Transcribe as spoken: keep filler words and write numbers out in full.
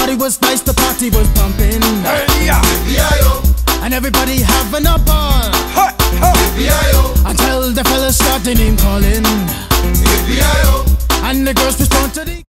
party was nice, the party was pumping. Hey, yeah. And everybody having a ball. Hey, hey. Until the fellas start the name calling. And the girls respond to the